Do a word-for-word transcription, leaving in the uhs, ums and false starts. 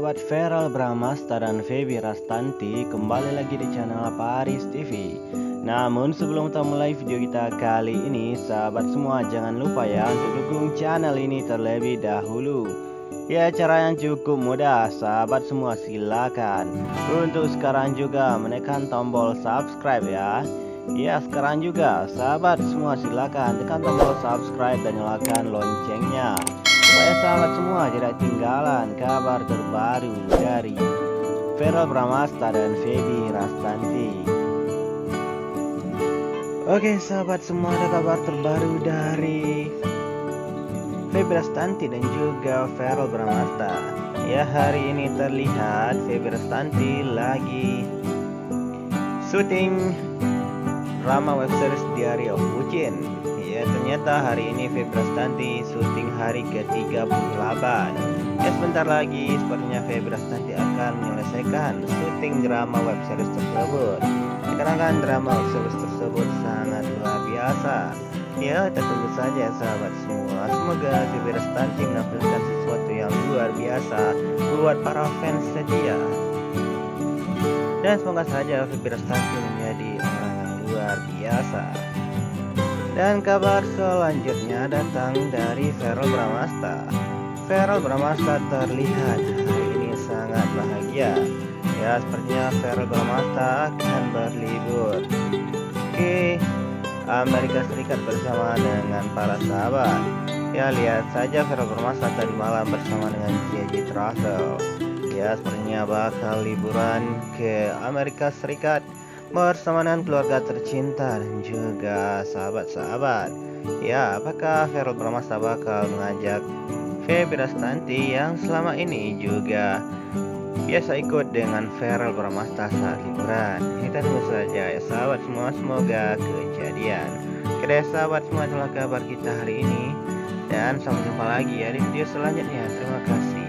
sahabat Feral Bramasta dan Feby Rastanti, kembali lagi di channel Paris T V. Namun sebelum kita mulai video kita kali ini, sahabat semua jangan lupa ya untuk dukung channel ini terlebih dahulu. Ya, cara yang cukup mudah, sahabat semua silakan untuk sekarang juga menekan tombol subscribe ya. Ya, sekarang juga sahabat semua silakan tekan tombol subscribe dan nyalakan loncengnya, supaya sahabat semua tidak ketinggalan kabar terbaru dari Feral Bramasta dan Feby Rastanti. Oke sahabat semua, ada kabar terbaru dari Feby Rastanti dan juga Feral Bramasta. Ya, hari ini terlihat Feby Rastanti lagi syuting drama web series Diary of Bucin. Ya, ternyata hari ini Feby Rastanti syuting hari ke tiga puluh delapan. Ya, sebentar lagi sepertinya Feby Rastanti akan menyelesaikan syuting drama web series tersebut. Dikarenakan drama web series tersebut sangat luar biasa. Ya, kita tunggu saja sahabat semua. Semoga Feby Rastanti menampilkan sesuatu yang luar biasa buat para fans setia. Dan semoga saja Feby Rastanti menjadi orang yang luar biasa. Dan kabar selanjutnya datang dari Feral Bramasta. Feral Bramasta terlihat hari ini sangat bahagia. Ya, sepertinya Feral Bramasta akan berlibur ke Amerika Serikat bersama dengan para sahabat. Ya, lihat saja Feral Bramasta tadi malam bersama dengan J J Travel. Ya, sepertinya bakal liburan ke Amerika Serikat bersama dengan keluarga tercinta dan juga sahabat-sahabat. Ya, apakah Feral Bramasta bakal mengajak Feby Rastanti yang selama ini juga biasa ikut dengan Feral Bramasta saat liburan? Kita tunggu saja ya sahabat semua, semoga kejadian. Oke sahabat semua, itulah kabar kita hari ini, dan sampai jumpa lagi ya di video selanjutnya. Terima kasih.